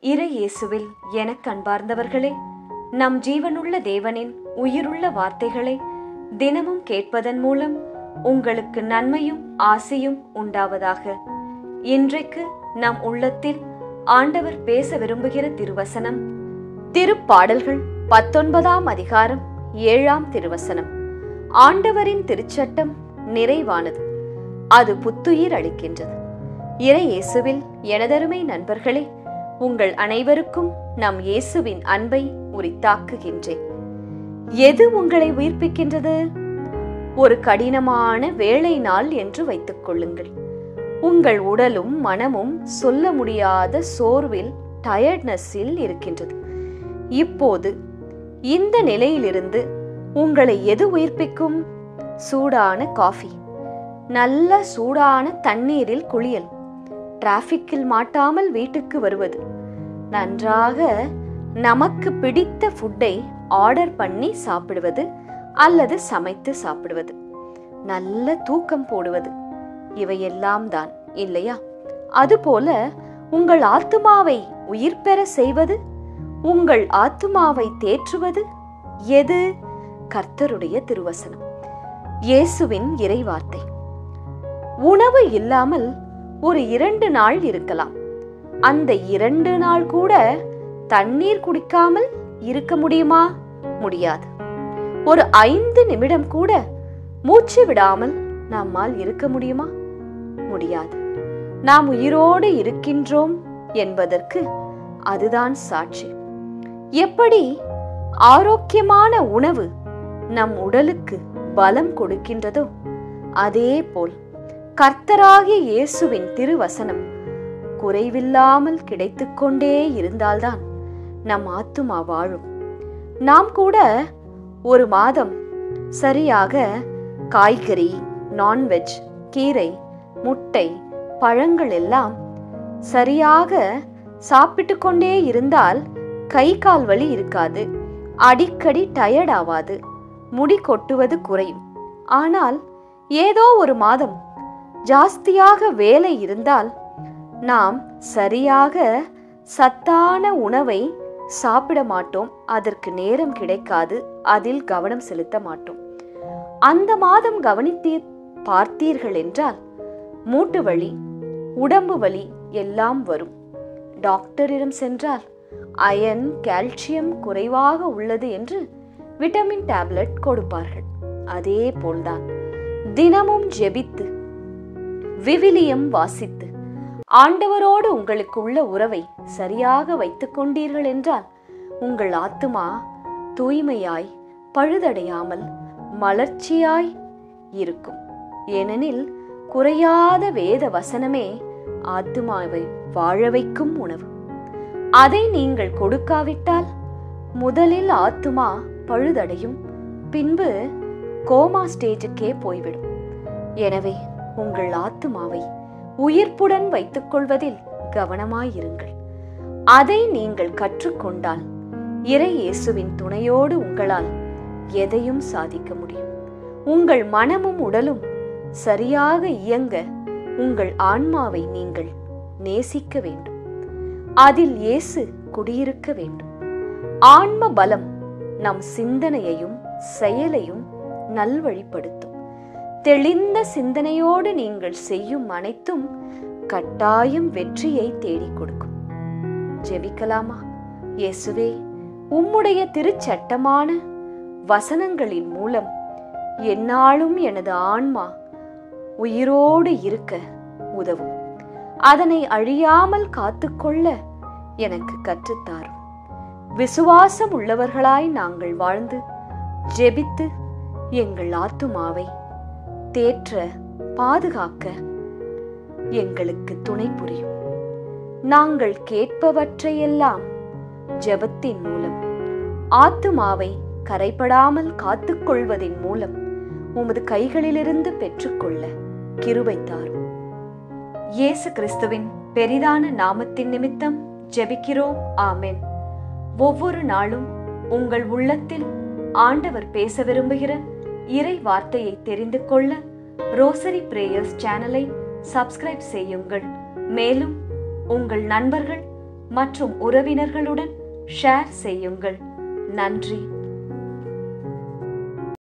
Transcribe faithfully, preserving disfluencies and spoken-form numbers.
இறை இயேசுவில் எனக் அன்பார்ந்தவர்களே, நம் ஜீவனுள்ள தேவனின் உயிருள்ள வார்த்தைகளை தினமும் கேட்பதன் மூலம் உங்களுக்கு நன்மையும் ஆசையும் உண்டாவதாக. இன்றைக்கு நம் உள்ளத்தில் ஆண்டவர் பேச விரும்புகிற திருவசனம் திருப்பாடல்கள் பத்தொன்பதாம் அதிகாரம் ஏழாம் திருவசனம். ஆண்டவரின் திருச்சட்டம் நிறைவானது, அது புத்துயிர் அளிக்கின்றது. இறை இயேசுவில் எனதருமை நண்பர்களே, உங்கள் அனைவருக்கும் நம் இயேசுவின் அன்பை உரித்தாக்குகின்றேன். எது உங்களை உயிர்ப்பிக்கின்றது? ஒரு கடினமான வேலை நாள் என்று வைத்துக் கொள்ளுங்கள். உங்கள் உடலும் மனமும் சொல்ல முடியாத சோர்வில், டயர்ட்னஸில் இருக்கின்றது. இப்போது இந்த நிலையிலிருந்து உங்களை எது உயிர்ப்பிக்கும்? சூடான காஃபி, நல்ல சூடான தண்ணீரில் குளியல், டிராஃபிக்கில் மாட்டாமல் வீட்டுக்கு வருவது, நன்றாக நமக்கு பிடித்த ஃபுட்டை ஆர்டர் பண்ணி சாப்பிடுவது அல்லது சமைத்து சாப்பிடுவது, நல்ல தூக்கம் போடுவது, இவையெல்லாம் தான் இல்லையா? அதுபோல உங்கள் ஆத்துமாவை உயிர் பெற செய்வது, உங்கள் ஆத்துமாவை தேற்றுவது எது? கர்த்தருடைய திருவசனம், இயேசுவின் இறைவார்த்தை. உணவு இல்லாமல் ஒரு இரண்டு நாள் இருக்கலாம். அந்த இரண்டு நாள் கூட தண்ணீர் குடிக்காமல் இருக்க முடியுமா? முடியாது. ஒரு ஐந்து நிமிடம் கூட மூச்சு விடாமல் நம்மால் இருக்க முடியுமா? முடியாது. நாம் உயிரோடு இருக்கின்றோம் என்பதற்கு அதுதான் சாட்சி. எப்படி ஆரோக்கியமான உணவு நம் உடலுக்கு பலம் கொடுக்கின்றதோ, அதே போல் கர்த்தராகிய இயேசுவின் திருவசனம் குறைவில்லாமல் கிடைத்துக் கொண்டே இருந்தால்தான் நம் ஆத்துமா வாழும். நாம் கூட ஒரு மாதம் சரியாக காய்கறி, நான்வெஜ், கீரை, முட்டை, பழங்கள் எல்லாம் சரியாக சாப்பிட்டு கொண்டே இருந்தால் கை கால் வலி இருக்காது, அடிக்கடி டயர்ட் ஆவாது, முடி கொட்டுவது குறையும். ஆனால் ஏதோ ஒரு மாதம் ஜாஸ்தியாக வேலை இருந்தால் நாம் சரியாக சத்தான உணவை சாப்பிட மாட்டோம், அதற்கு நேரம் கிடைக்காது, அதில் கவனம் செலுத்த மாட்டோம். அந்த மாதம் கவனித்தீர் பார்த்தீர்கள் என்றால் மூட்டு வலி, உடம்பு வலி எல்லாம் வரும். டாக்டரிடம் சென்றால் அயன், கால்சியம் குறைவாக உள்ளது என்று விட்டமின் டேப்லெட் கொடுப்பார்கள். அதே போல்தான் தினமும் ஜெபித்து விவிலியம் வாசித்து ஆண்டவரோடு உங்களுக்கு உள்ள உறவை சரியாக வைத்துக் கொண்டீர்கள் என்றால் உங்கள் ஆத்துமா தூய்மையாய், பழுதடையாமல், மலர்ச்சியாய் இருக்கும். ஏனெனில் குறையாத வேத வசனமே ஆத்துமாவை வாழ வைக்கும் உணவு. அதை நீங்கள் கொடுக்காவிட்டால் முதலில் ஆத்துமா பழுதடையும், பின்பு கோமா ஸ்டேஜுக்கே போய்விடும். எனவே உங்கள் ஆத்துமாவை உயிர்ப்புடன் வைத்துக் கொள்வதில் கவனமாயிருங்கள். அதை நீங்கள் கற்றுக்கொண்டால் இறை இயேசுவின் துணையோடு உங்களால் எதையும் சாதிக்க முடியும். உங்கள் மனமும் உடலும் சரியாக இயங்க உங்கள் ஆன்மாவை நீங்கள் நேசிக்க வேண்டும். அதில் இயேசு குடியிருக்க வேண்டும். ஆன்ம பலம் நம் சிந்தனையையும் செயலையும் நல்வழிப்படுத்தும். தெளிந்த சிந்தனையோடு நீங்கள் செய்யும் அனைத்தும் கட்டாயம் வெற்றியை தேடிக் கொடுக்கும். ஜெபிக்கலாமா? இயேசுவே, உம்முடைய திருச்சட்டமான வசனங்களின் மூலம் எந்நாளும் எனது ஆன்மா உயிரோடு இருக்க உதவும். அதனை அழியாமல் காத்துக்கொள்ள எனக்கு கற்றுத்தாரும். விசுவாசம் உள்ளவர்களாய் நாங்கள் வாழ்ந்து ஜெபித்து எங்கள் ஆத்துமாவை தேற்ற, பாதுகாக்க எங்களுக்கு துணை புரியும். நாங்கள் கேட்பவற்றையெல்லாம் ஜெபத்தின் மூலம், ஆத்துமாவை கரைபடாமல் காத்துக்கொள்வதின் மூலம் உமது கைகளிலிருந்து பெற்றுக்கொள்ள கிருபை தாரும். இயேசு கிறிஸ்துவின் பெரிதான நாமத்தின் நிமித்தம் ஜெபிக்கிறோம். ஆமென். ஒவ்வொரு நாளும் உங்கள் உள்ளத்தில் ஆண்டவர் பேச விரும்புகிற இறை வார்த்தையை தெரிந்து கொள்ள ரோசரி பிரேயர்ஸ் சேனலை சப்ஸ்கிரைப் செய்யுங்கள். மேலும் உங்கள் நண்பர்கள் மற்றும் உறவினர்களுடன் ஷேர் செய்யுங்கள். நன்றி.